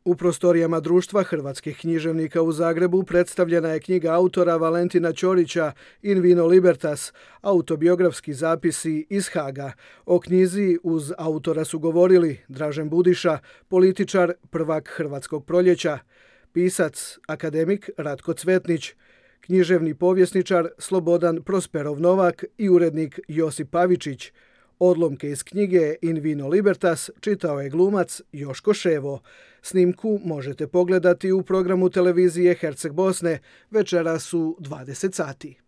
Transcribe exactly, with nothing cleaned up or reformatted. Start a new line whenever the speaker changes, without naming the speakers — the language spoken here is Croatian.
U prostorijama Društva hrvatskih književnika u Zagrebu predstavljena je knjiga autora Valentina Ćorića In vino libertas, autobiografski zapisi iz Haga. O knjizi uz autora su govorili Dražen Budiša, političar, prvak Hrvatskog proljeća, pisac, akademik Ratko Cvetnić, književni povjesničar Slobodan Prosperov Novak i urednik Josip Pavičić. Odlomke iz knjige In vino libertas čitao je glumac Joško Ševo. Snimku možete pogledati u programu televizije Herceg Bosne večeras u dvadeset sati.